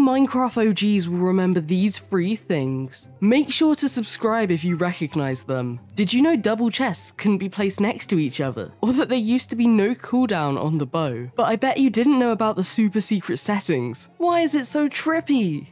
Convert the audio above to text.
Minecraft OGs will remember these 3 things. Make sure to subscribe if you recognize them. Did you know double chests couldn't be placed next to each other? Or that there used to be no cooldown on the bow? But I bet you didn't know about the super secret settings. Why is it so trippy?